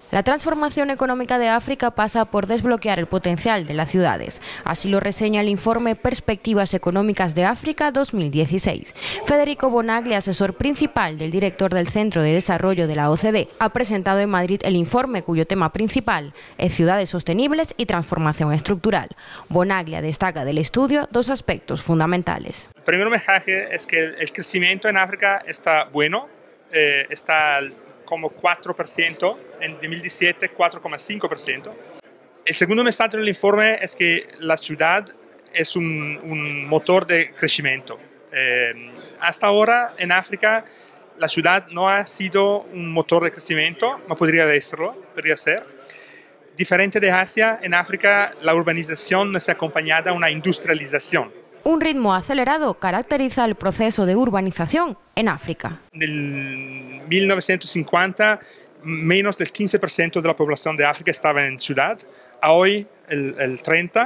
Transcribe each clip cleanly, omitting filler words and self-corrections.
La transformación económica de África pasa por desbloquear el potencial de las ciudades. Así lo reseña el informe Perspectivas Económicas de África 2016. Federico Bonaglia, asesor principal del director del Centro de Desarrollo de la OCDE, ha presentado en Madrid el informe cuyo tema principal es ciudades sostenibles y transformación estructural. Bonaglia destaca del estudio dos aspectos fundamentales. El primer mensaje es que el crecimiento en África está bueno, está como 4%, en 2017 4,5%. El segundo mensaje del informe es que la ciudad es un motor de crecimiento. Hasta ahora en África la ciudad no ha sido un motor de crecimiento, no podría ser. Diferente de Asia, en África la urbanización no está acompañada de una industrialización. Un ritmo acelerado caracteriza el proceso de urbanización en África. En 1950, menos del 15% de la población de África estaba en ciudad. Hoy el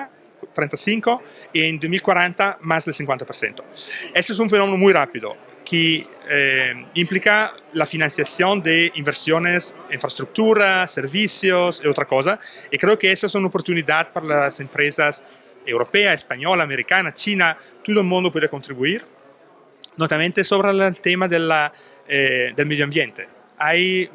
35% y en 2040 más del 50%. Ese es un fenómeno muy rápido que implica la financiación de inversiones, infraestructura, servicios y otra cosa. Y creo que eso es una oportunidad para las empresas europea, española, americana, china, todo el mundo puede contribuir, notablemente sobre el tema del medio ambiente. Hay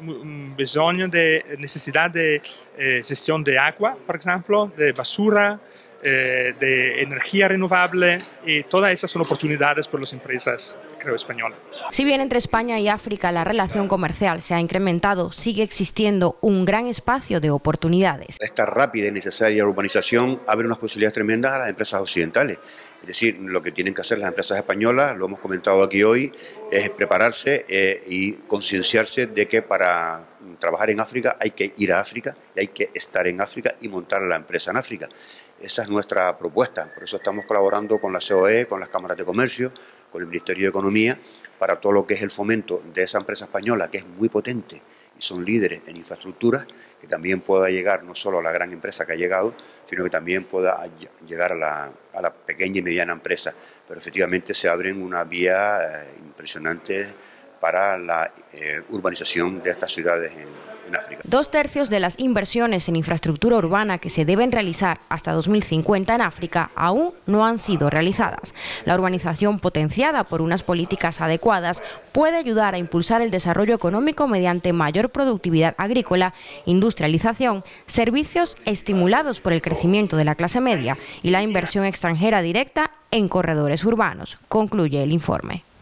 necesidad de gestión de agua, por ejemplo, de basura, de energía renovable, y todas esas son oportunidades para las empresas, creo, españolas. Si bien entre España y África la relación comercial se ha incrementado, sigue existiendo un gran espacio de oportunidades. Esta rápida y necesaria urbanización abre unas posibilidades tremendas a las empresas occidentales. Es decir, lo que tienen que hacer las empresas españolas, lo hemos comentado aquí hoy, es prepararse y concienciarse de que para trabajar en África hay que ir a África, y hay que estar en África y montar la empresa en África. Esa es nuestra propuesta, por eso estamos colaborando con la COE, con las cámaras de comercio, con el Ministerio de Economía, para todo lo que es el fomento de esa empresa española, que es muy potente y son líderes en infraestructuras, que también pueda llegar no solo a la gran empresa que ha llegado, sino que también pueda llegar a la pequeña y mediana empresa. Pero efectivamente se abren una vía impresionante para la urbanización de estas ciudades en África. 2/3 de las inversiones en infraestructura urbana que se deben realizar hasta 2050 en África aún no han sido realizadas. La urbanización potenciada por unas políticas adecuadas puede ayudar a impulsar el desarrollo económico mediante mayor productividad agrícola, industrialización, servicios estimulados por el crecimiento de la clase media y la inversión extranjera directa en corredores urbanos, concluye el informe.